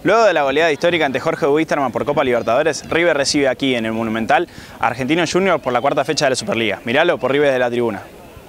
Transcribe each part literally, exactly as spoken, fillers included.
Luego de la goleada histórica ante Jorge Wilstermann por Copa Libertadores, River recibe aquí en el Monumental a Argentinos Juniors por la cuarta fecha de la Superliga. Miralo por River de la tribuna.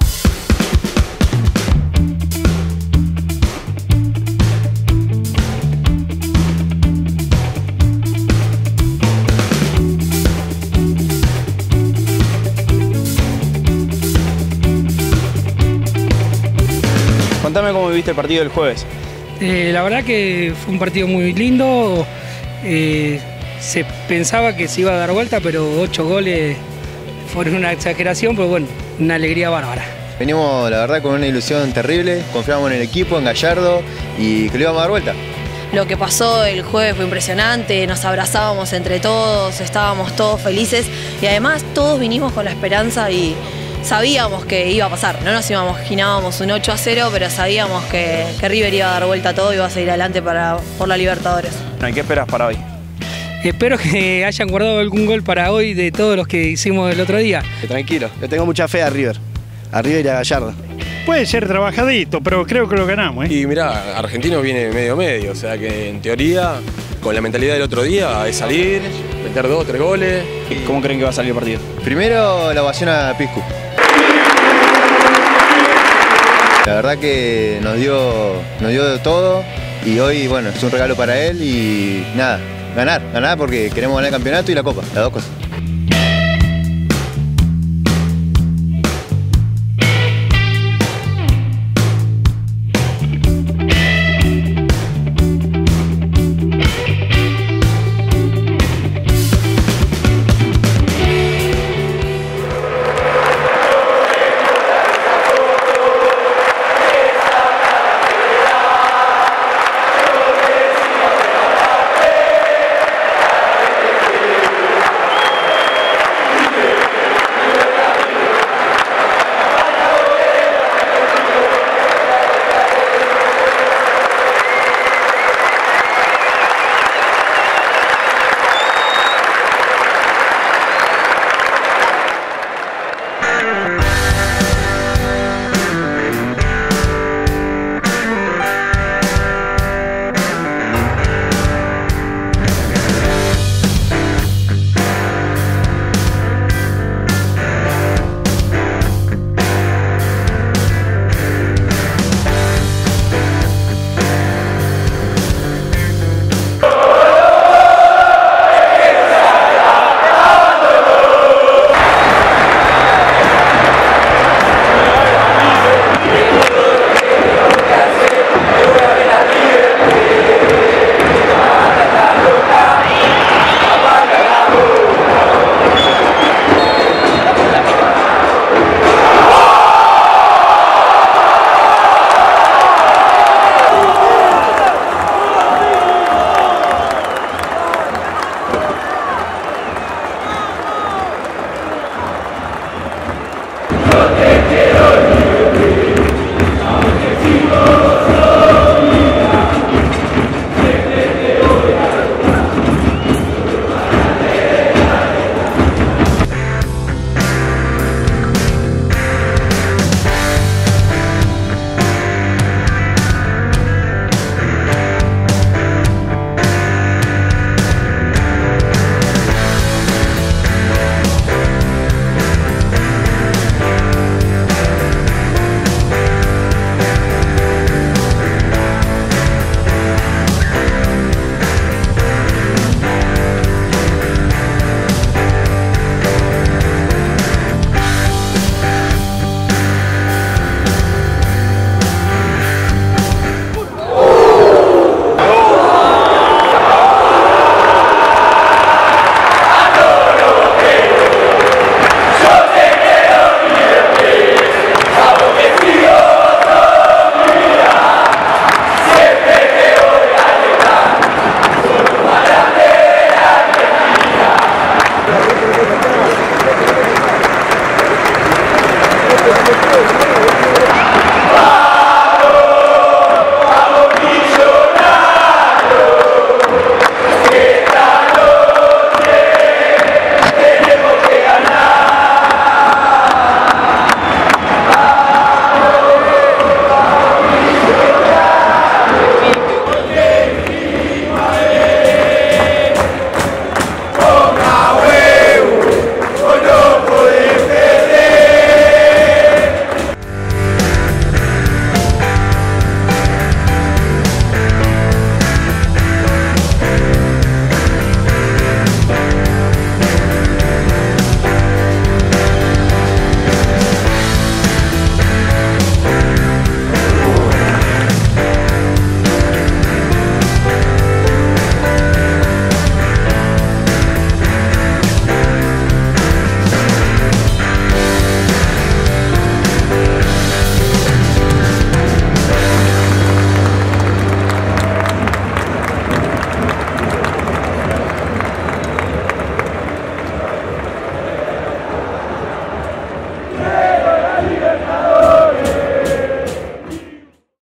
Contame cómo viviste el partido del jueves. Eh, la verdad que fue un partido muy lindo. Eh, se pensaba que se iba a dar vuelta, pero ocho goles fueron una exageración, pero bueno, una alegría bárbara. Venimos, la verdad, con una ilusión terrible, confiamos en el equipo, en Gallardo, y que le íbamos a dar vuelta. Lo que pasó el jueves fue impresionante, nos abrazábamos entre todos, estábamos todos felices y además todos vinimos con la esperanza y sabíamos que iba a pasar. No nos imaginábamos un ocho a cero, pero sabíamos que, que River iba a dar vuelta a todo y iba a seguir adelante para, por la Libertadores. ¿Y qué esperas para hoy? Espero que hayan guardado algún gol para hoy de todos los que hicimos el otro día. Tranquilo, le tengo mucha fe a River, a River y a Gallardo. Puede ser trabajadito, pero creo que lo ganamos, ¿eh? Y mirá, Argentino viene medio medio, o sea que en teoría, con la mentalidad del otro día, es salir, meter dos, tres goles. ¿Cómo creen que va a salir el partido? Primero la ovación a Piscu. La verdad que nos dio, nos dio de todo y hoy, bueno, es un regalo para él y nada, ganar, ganar porque queremos ganar el campeonato y la copa, las dos cosas.